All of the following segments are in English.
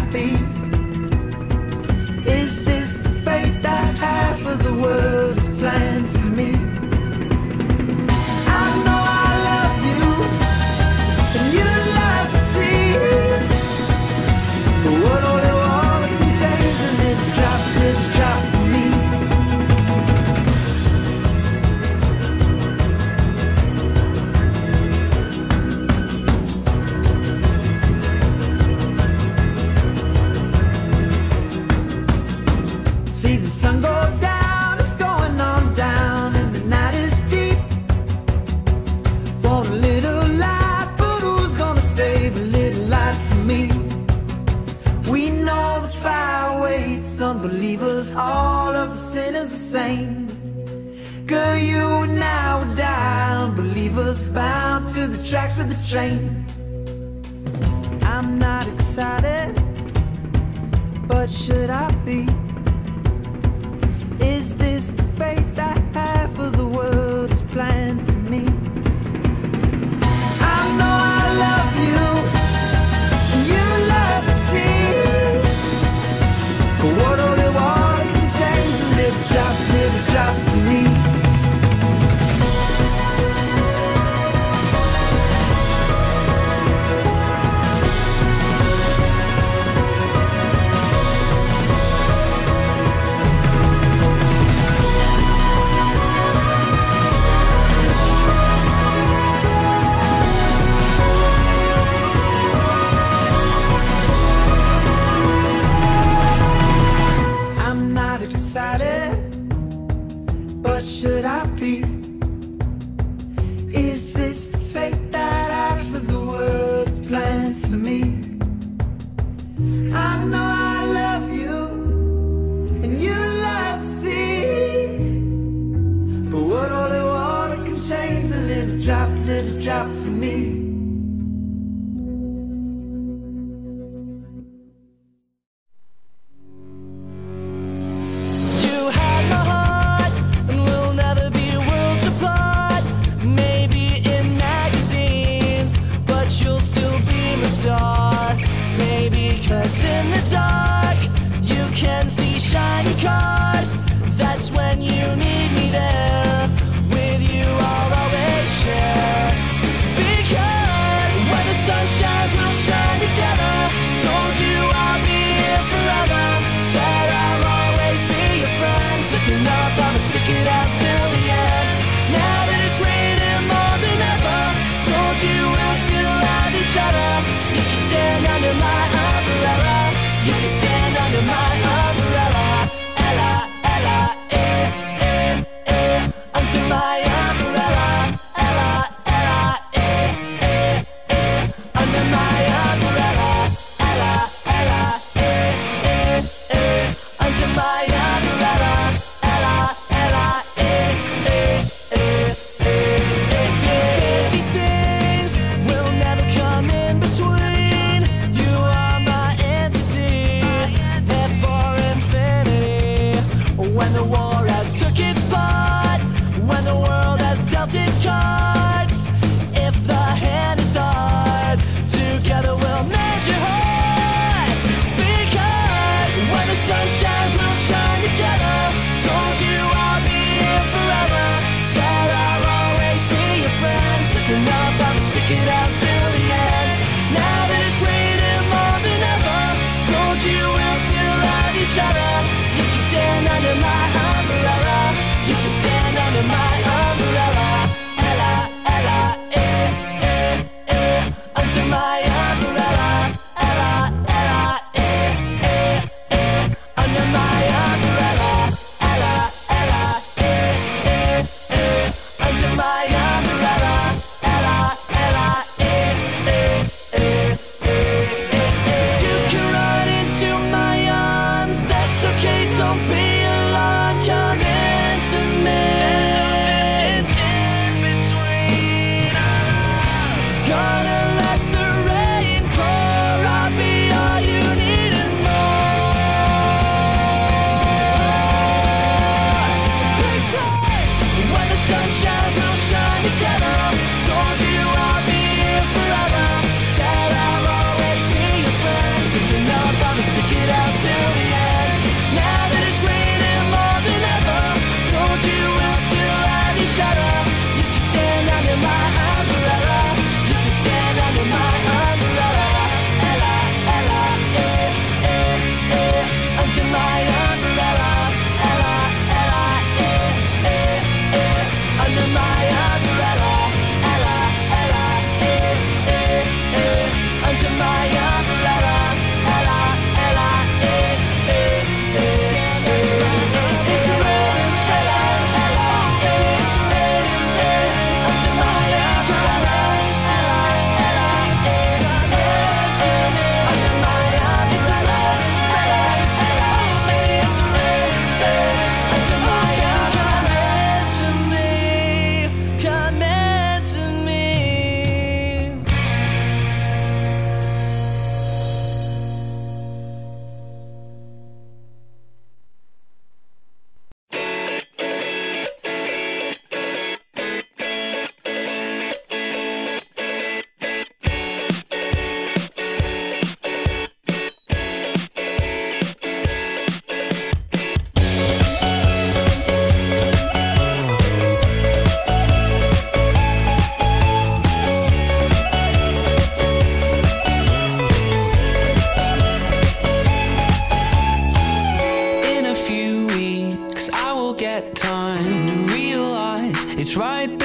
be? Is this the fate that half of the world has planned for me? I know I love you, and you love to see, but what only water contains a little drop for me. See the sun go down, it's going on down, and the night is deep. Want a little light, but who's gonna save a little light for me? We know the fire waits, unbelievers, all of the sinners the same. Girl, you and I would die, unbelievers bound to the tracks of the train. I'm not excited, but should I be? Is this the fate that half of the world has planned for me? I know I love you, and you love to see, but what only water contains a little drop for me. But should I be? Is this the fate that half of the world's planned for me? I know I love you, and you love to see, but what only water contains a little drop for me. You can run into my arms, that's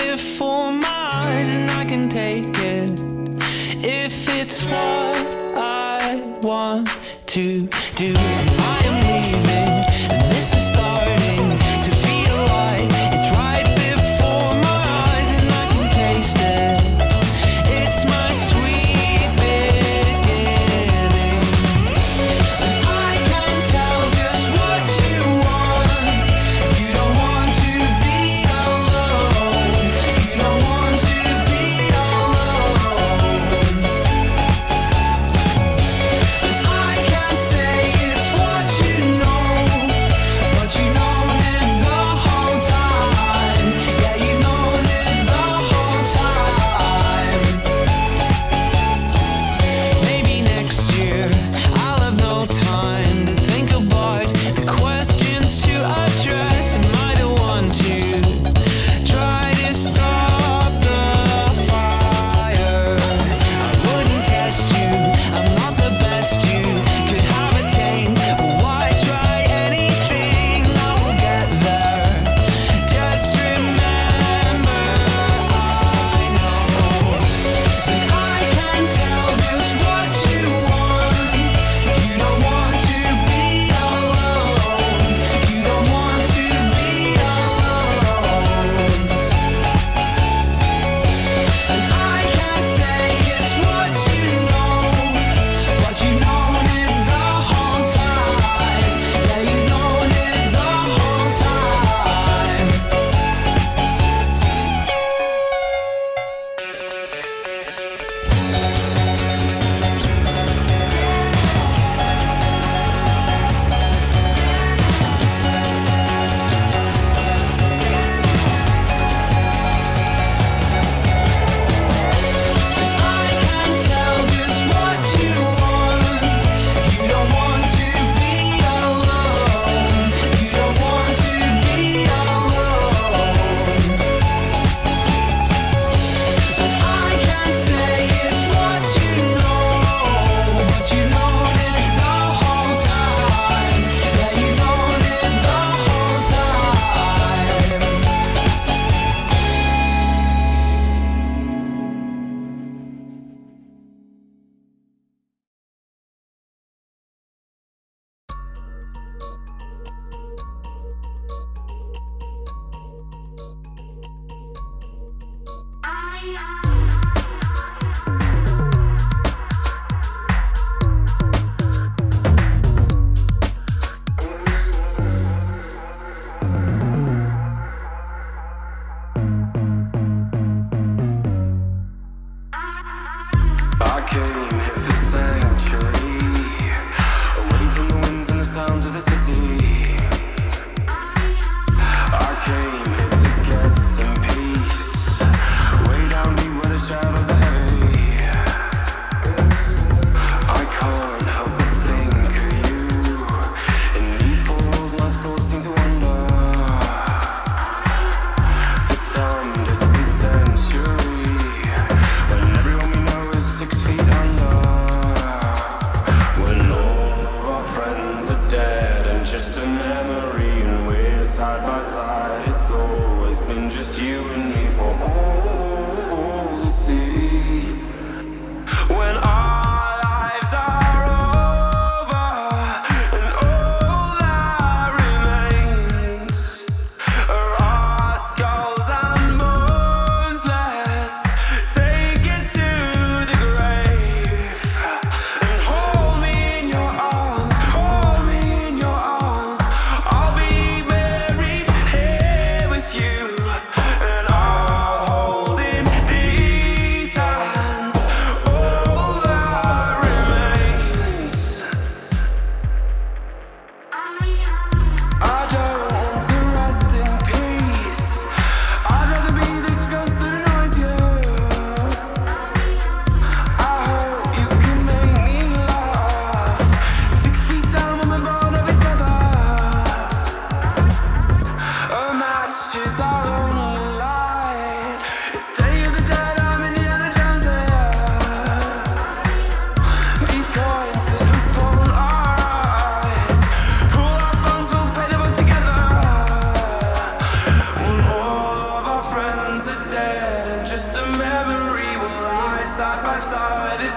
before my eyes and I can take it. If it's what I want to do, I am leaving, and this is starting to feel like it's right before my eyes and I can taste it. It's my sweet beginning. I can tell just what you want. You don't want to be alone. You don't want to be alone. I can't say it's what you know, but you known it the whole time. Yeah, you known it the whole time. Maybe next year I'll have no time to think about the questions to address. Am I the one to try to stop the fire? I wouldn't test you, I'm not the best you could have attained. But why try anything? I will get there. Just remember, I know that I can tell just what you want. You don't want to be alone. You don't want to be alone. And I can't say it's what you know, but you known it the whole time. Yeah, you known it the whole time. I can tell just what you want. You don't want to be alone. You don't want to be alone. And I can't say it's what you know, but you known it the whole time. Yeah, you known it the whole time. I came here for sanctuary, away from the winds and the sounds of the city. I came here to get some peace, way down deep where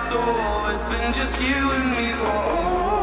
soul. It's been just you and me for all.